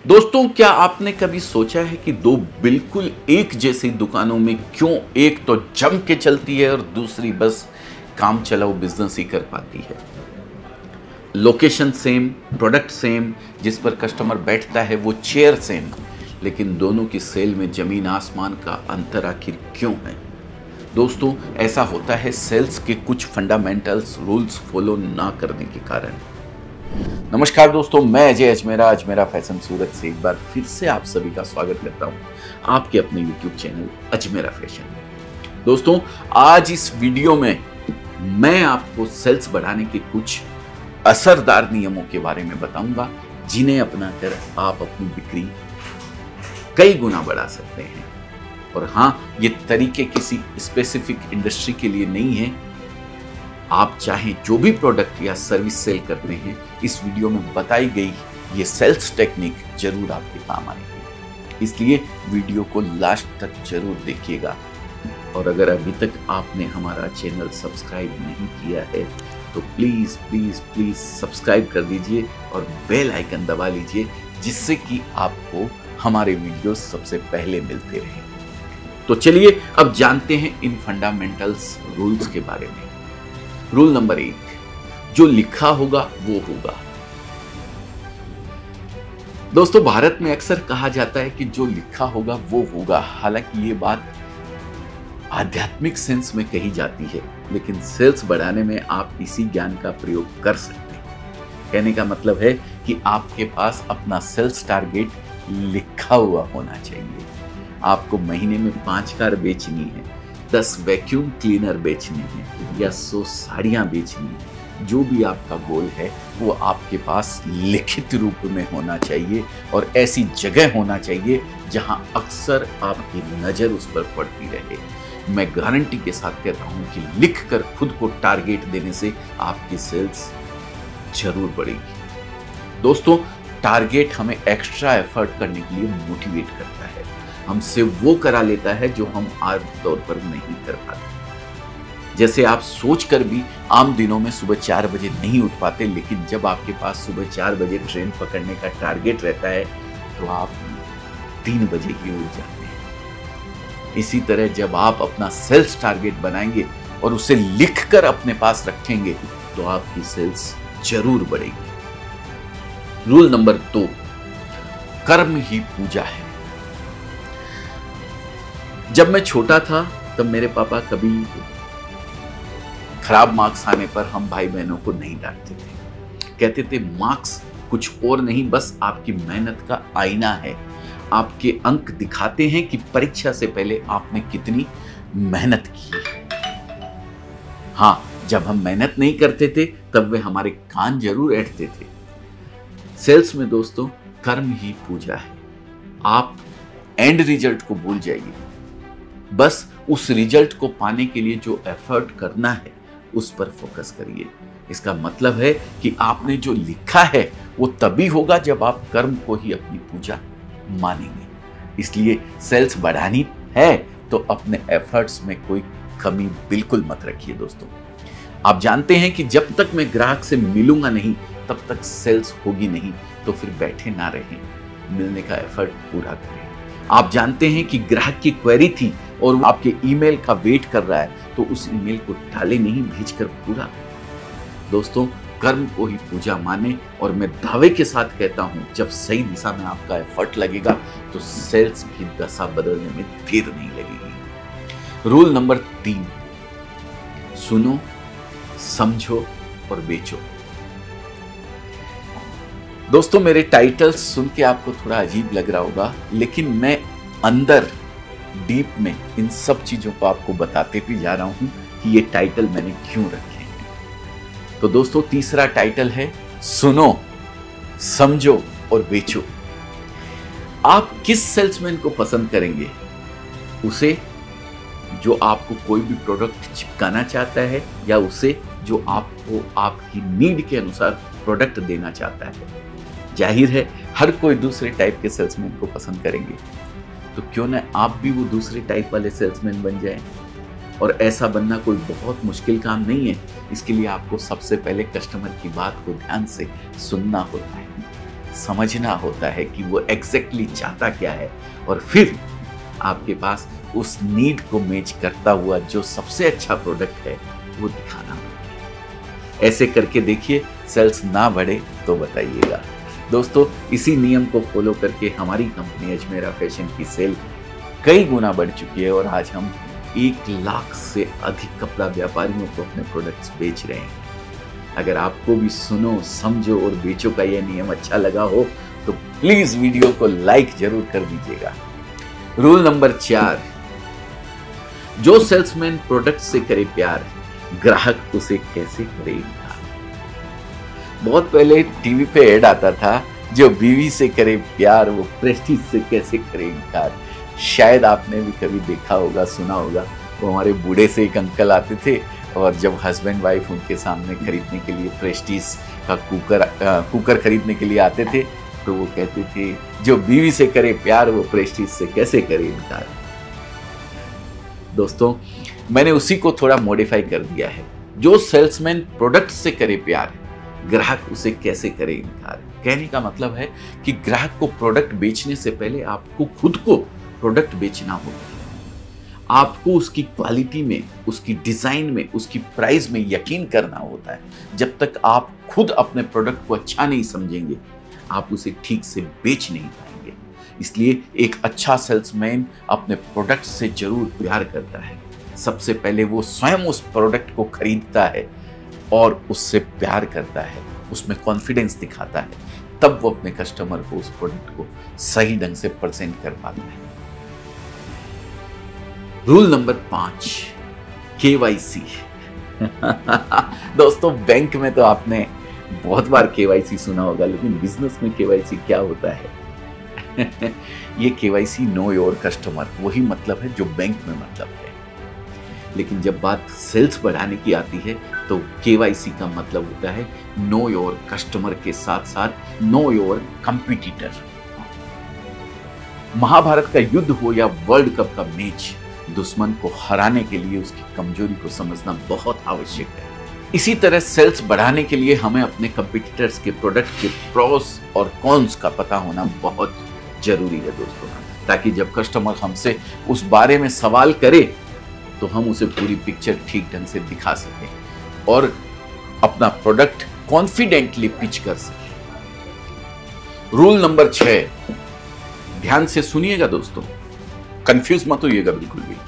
दोस्तों, क्या आपने कभी सोचा है कि दो बिल्कुल एक जैसी दुकानों में क्यों एक तो जम के चलती है और दूसरी बस काम चलाओ बिजनेस ही कर पाती है। लोकेशन सेम, प्रोडक्ट सेम, जिस पर कस्टमर बैठता है वो चेयर सेम, लेकिन दोनों की सेल में जमीन आसमान का अंतर आखिर क्यों है? दोस्तों, ऐसा होता है सेल्स के कुछ फंडामेंटल्स रूल्स फॉलो ना करने के कारण। नमस्कार दोस्तों, मैं अजय अजमेरा फैशन सूरत से एक बार फिर से आप सभी का स्वागत करता हूं आपके अपने YouTube चैनल अजमेरा फैशन। दोस्तों, आज इस वीडियो में मैं आपको सेल्स बढ़ाने के कुछ असरदार नियमों के बारे में बताऊंगा, जिन्हें अपनाकर आप अपनी बिक्री कई गुना बढ़ा सकते हैं। और हाँ, ये तरीके किसी स्पेसिफिक इंडस्ट्री के लिए नहीं है। आप चाहे जो भी प्रोडक्ट या सर्विस सेल करते हैं, इस वीडियो में बताई गई ये सेल्स टेक्निक जरूर आपके काम आएगी, इसलिए वीडियो को लास्ट तक जरूर देखिएगा। और अगर अभी तक आपने हमारा चैनल सब्सक्राइब नहीं किया है तो प्लीज प्लीज प्लीज सब्सक्राइब कर दीजिए और बेल आइकन दबा लीजिए, जिससे कि आपको हमारे वीडियो सबसे पहले मिलते रहे। तो चलिए अब जानते हैं इन फंडामेंटल्स रूल्स के बारे में। रूल नंबर 1, जो लिखा होगा वो होगा। दोस्तों, भारत में अक्सर कहा जाता है कि जो लिखा होगा वो होगा। हालांकि ये बात आध्यात्मिक सेंस में कही जाती है, लेकिन सेल्स बढ़ाने में आप इसी ज्ञान का प्रयोग कर सकते हैं। कहने का मतलब है कि आपके पास अपना सेल्स टारगेट लिखा हुआ होना चाहिए। आपको महीने में 5 कार बेचनी है, 10 वैक्यूम क्लीनर बेचने हैं या 100 साड़ियां बेचनी है। जो भी आपका गोल है वो आपके पास लिखित रूप में होना चाहिए और ऐसी जगह होना चाहिए जहां अक्सर आपकी नजर उस पर पड़ती रहे। मैं गारंटी के साथ कहता हूं कि लिखकर खुद को टारगेट देने से आपकी सेल्स जरूर बढ़ेगी। दोस्तों, टारगेट हमें एक्स्ट्रा एफर्ट करने के लिए मोटिवेट करता है, हमसे वो करा लेता है जो हम आम तौर पर नहीं कर पाते। जैसे आप सोचकर भी आम दिनों में सुबह 4 बजे नहीं उठ पाते, लेकिन जब आपके पास सुबह 4 बजे ट्रेन पकड़ने का टारगेट रहता है तो आप 3 बजे ही उठ जाते हैं। इसी तरह जब आप अपना सेल्स टारगेट बनाएंगे और उसे लिखकर अपने पास रखेंगे तो आपकी सेल्स जरूर बढ़ेगी। रूल नंबर 2, कर्म ही पूजा है। जब मैं छोटा था तब मेरे पापा कभी खराब मार्क्स आने पर हम भाई बहनों को नहीं डांटते थे। कहते थे मार्क्स कुछ और नहीं, बस आपकी मेहनत का आईना है। आपके अंक दिखाते हैं कि परीक्षा से पहले आपने कितनी मेहनत की। हाँ, जब हम मेहनत नहीं करते थे तब वे हमारे कान जरूर ऐंठते थे। सेल्स में दोस्तों कर्म ही पूजा है। आप एंड रिजल्ट को भूल जाइए, बस उस रिजल्ट को पाने के लिए जो एफर्ट करना है उस पर फोकस करिए। इसका मतलब है कि आपने जो लिखा है वो तभी होगा जब आप कर्म को ही अपनी पूजा मानेंगे। इसलिए सेल्स बढ़ानी है तो अपने एफर्ट्स में कोई कमी बिल्कुल मत रखिए। दोस्तों, आप जानते हैं कि जब तक मैं ग्राहक से मिलूंगा नहीं तब तक सेल्स होगी नहीं, तो फिर बैठे ना रहें, मिलने का एफर्ट पूरा करें। आप जानते हैं कि ग्राहक की क्वेरी थी और वो आपके ईमेल का वेट कर रहा है, तो उस ईमेल को टाले नहीं, भेजकर पूरा करें। दोस्तों, कर्म को ही पूजा माने और मैं दावे के साथ कहता हूं, जब सही दिशा में आपका एफर्ट लगेगा तो सेल्स की दशा बदलने में देर नहीं लगेगी। रूल नंबर 3, सुनो, समझो और बेचो। दोस्तों, मेरे टाइटल्स सुन के आपको थोड़ा अजीब लग रहा होगा, लेकिन मैं अंदर डीप में इन सब चीजों को आपको बताते भी जा रहा हूं कि ये टाइटल मैंने क्यों रखे हैं। तो दोस्तों, तीसरा टाइटल है सुनो, समझो और बेचो। आप किस सेल्समैन को पसंद करेंगे? उसे जो आपको कोई भी प्रोडक्ट चिपकाना चाहता है, या उसे जो आपको आपकी नीड के अनुसार प्रोडक्ट देना चाहता है? जाहिर है हर कोई दूसरे टाइप के सेल्समैन को पसंद करेंगे, तो क्यों ना आप भी वो दूसरे टाइप वाले सेल्समैन बन जाएं। और ऐसा बनना कोई बहुत मुश्किल काम नहीं है। इसके लिए आपको सबसे पहले कस्टमर की बात को ध्यान से सुनना होता है। समझना होता है कि वो एग्जैक्टली चाहता क्या है, और फिर आपके पास उस नीड को मैच करता हुआ जो सबसे अच्छा प्रोडक्ट है वो दिखाना होगा। ऐसे करके देखिए, सेल्स ना बढ़े तो बताइएगा। दोस्तों, इसी नियम को फॉलो करके हमारी कंपनी अजमेरा फैशन की सेल कई गुना बढ़ चुकी है और आज हम 1 लाख से अधिक कपड़ा व्यापारियों को अपने प्रोडक्ट्स बेच रहे हैं। अगर आपको भी सुनो, समझो और बेचो का यह नियम अच्छा लगा हो तो प्लीज वीडियो को लाइक जरूर कर दीजिएगा। रूल नंबर 4, जो सेल्समैन प्रोडक्ट से करे प्यार, ग्राहक उसे कैसे करे इनकार। बहुत पहले टीवी पे ऐड आता था, जो बीवी से करे प्यार वो प्रेस्टीज से कैसे करे इनकार। शायद आपने भी कभी देखा होगा, सुना होगा। वो हमारे बूढ़े से एक अंकल आते थे और जब हस्बैंड वाइफ उनके सामने खरीदने के लिए प्रेस्टीज का कुकर खरीदने के लिए आते थे तो वो कहते थे, जो बीवी से करे प्यार वो प्रेस्टीज से कैसे करे इनकार। दोस्तों, मैंने उसी को थोड़ा मॉडिफाई कर दिया है। जो सेल्समैन प्रोडक्ट से करे प्यार, ग्राहक उसे कैसे करे इनकार। कहने का मतलब है कि ग्राहक को प्रोडक्ट बेचने से पहले आपको खुद को प्रोडक्ट बेचना होगा। आपको उसकी क्वालिटी में, उसकी डिजाइन में, उसकी प्राइस में यकीन करना होता है। जब तक आप खुद अपने प्रोडक्ट को अच्छा नहीं समझेंगे, आप उसे ठीक से बेच नहीं पाएंगे। इसलिए एक अच्छा सेल्समैन अपने प्रोडक्ट से जरूर प्यार करता है। सबसे पहले वो स्वयं उस प्रोडक्ट को खरीदता है और उससे प्यार करता है, उसमें कॉन्फिडेंस दिखाता है, तब वो अपने कस्टमर को उस प्रोडक्ट को सही ढंग से प्रेजेंट कर पाता है। Rule number 5, KYC। दोस्तों, बैंक में तो आपने बहुत बार KYC सुना होगा, लेकिन बिजनेस में KYC क्या होता है? ये KYC नो योर कस्टमर, वही मतलब है जो बैंक में मतलब है। लेकिन जब बात सेल्स बढ़ाने की आती है तो KYC का मतलब होता है नो योर कस्टमर के साथ साथ नो योर कंपटीटर। महाभारत का युद्ध हो या वर्ल्ड कप का मैच, दुश्मन को हराने के लिए उसकी कमजोरी को समझना बहुत आवश्यक है। इसी तरह सेल्स बढ़ाने के लिए हमें अपने कंपटीटर्स के प्रोडक्ट के प्रोस और कॉन्स का पता होना बहुत जरूरी है दोस्तों, ताकि जब कस्टमर हमसे उस बारे में सवाल करे तो हम उसे पूरी पिक्चर ठीक ढंग से दिखा सकें और अपना प्रोडक्ट कॉन्फिडेंटली पिच कर सकें। रूल नंबर 6, ध्यान से सुनिएगा दोस्तों, कंफ्यूज मत होइएगा बिल्कुल भी।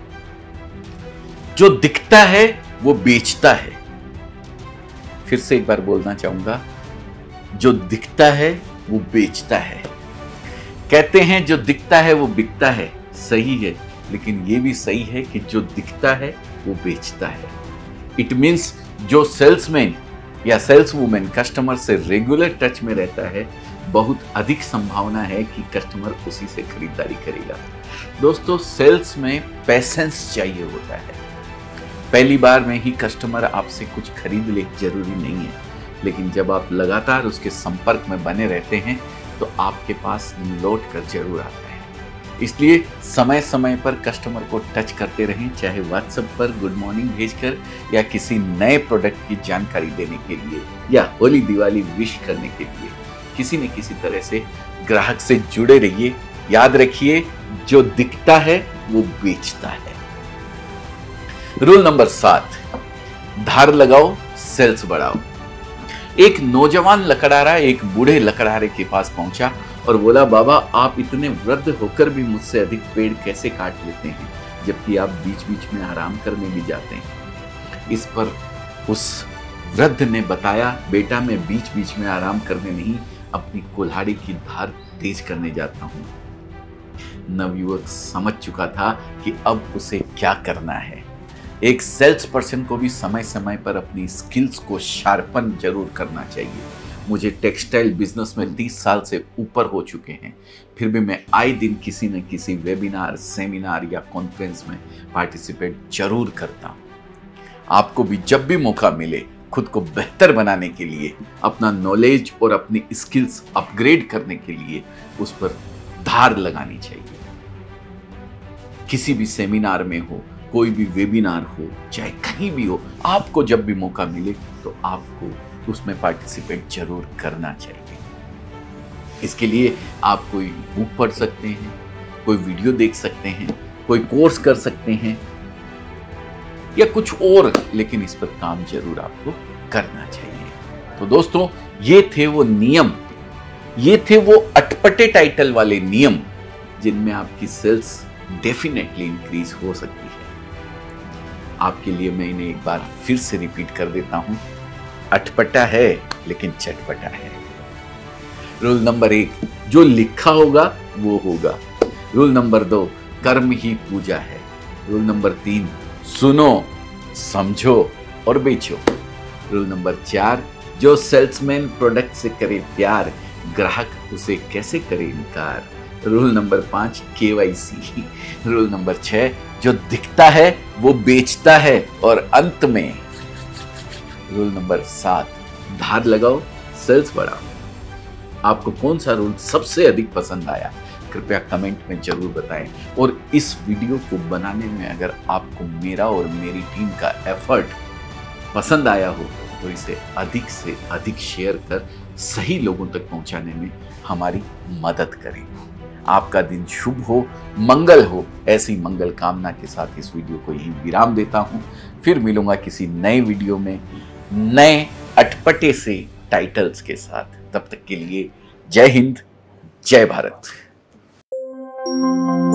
जो दिखता है वो बेचता है। फिर से एक बार बोलना चाहूंगा, जो दिखता है वो बेचता है। कहते हैं जो दिखता है वो बिकता है, सही है, लेकिन ये भी सही है कि जो दिखता है वो बेचता है। इट मीन्स जो सेल्समैन या सेल्स वुमेन कस्टमर से रेगुलर टच में रहता है, बहुत अधिक संभावना है कि कस्टमर उसी से खरीदारी करेगा। दोस्तों, सेल्स में पेशेंस चाहिए होता है। पहली बार में ही कस्टमर आपसे कुछ खरीद ले जरूरी नहीं है, लेकिन जब आप लगातार उसके संपर्क में बने रहते हैं तो आपके पास लौट कर जरूर आता है। इसलिए समय समय पर कस्टमर को टच करते रहें, चाहे व्हाट्सएप पर गुड मॉर्निंग भेजकर या किसी नए प्रोडक्ट की जानकारी देने के लिए या होली दिवाली विश करने के लिए। किसी न किसी तरह से ग्राहक से जुड़े रहिए। याद रखिए, जो दिखता है वो बेचता है। रूल नंबर 7, धार लगाओ, सेल्स बढ़ाओ। एक नौजवान लकड़हारा एक बूढ़े लकड़हारे के पास पहुंचा और बोला, बाबा आप इतने वृद्ध होकर भी मुझसे अधिक पेड़ कैसे काट लेते हैं, जबकि आप बीच बीच में आराम करने भी जाते हैं। इस पर उस वृद्ध ने बताया, बेटा मैं बीच बीच में आराम करने नहीं, अपनी कुल्हाड़ी की धार तेज करने जाता हूं। नवयुवक समझ चुका था कि अब उसे क्या करना है। एक सेल्स पर्सन को भी समय समय पर अपनी स्किल्स को शार्पन जरूर करना चाहिए। मुझे टेक्सटाइल बिजनेस में 30 साल से ऊपर हो चुके हैं, फिर भी मैं आए दिन किसी न किसी वेबिनार, सेमिनार या कॉन्फ्रेंस में पार्टिसिपेट जरूर करता हूं। आपको भी जब भी मौका मिले, खुद को बेहतर बनाने के लिए, अपना नॉलेज और अपनी स्किल्स अपग्रेड करने के लिए उस पर धार लगानी चाहिए। किसी भी सेमिनार में हो, कोई भी वेबिनार हो, चाहे कहीं भी हो, आपको जब भी मौका मिले तो आपको उसमें पार्टिसिपेट जरूर करना चाहिए। इसके लिए आप कोई बुक पढ़ सकते हैं, कोई वीडियो देख सकते हैं, कोई कोर्स कर सकते हैं या कुछ और, लेकिन इस पर काम जरूर आपको करना चाहिए। तो दोस्तों, ये थे वो नियम, ये थे वो अटपटे टाइटल वाले नियम जिनमें आपकी सेल्स डेफिनेटली इंक्रीज हो सकती है। आपके लिए मैं इन्हें एक बार फिर से रिपीट कर देता हूं। अटपटा है लेकिन चटपटा है। रूल नंबर 1, जो लिखा होगा वो होगा। रूल नंबर 2, कर्म ही पूजा है। रूल नंबर 3, सुनो, समझो और बेचो। रूल नंबर 4, जो सेल्समैन प्रोडक्ट से करे प्यार, ग्राहक उसे कैसे करे इनकार। Rule number 5, KYC। Rule number 6, जो दिखता है वो बेचता है। और अंत में रूल नंबर 7, धार लगाओ, सेल्स बढ़ाओ। आपको कौन सा रूल सबसे अधिक पसंद आया, कृपया कमेंट में जरूर बताएं। और इस वीडियो को बनाने में अगर आपको मेरा और मेरी टीम का एफर्ट पसंद आया हो तो इसे अधिक से अधिक शेयर कर सही लोगों तक पहुंचाने में हमारी मदद करें। आपका दिन शुभ हो, मंगल हो। ऐसी मंगल कामना के साथ इस वीडियो को यहीं विराम देता हूं। फिर मिलूंगा किसी नए वीडियो में नए अटपटे से टाइटल्स के साथ। तब तक के लिए जय हिंद, जय भारत।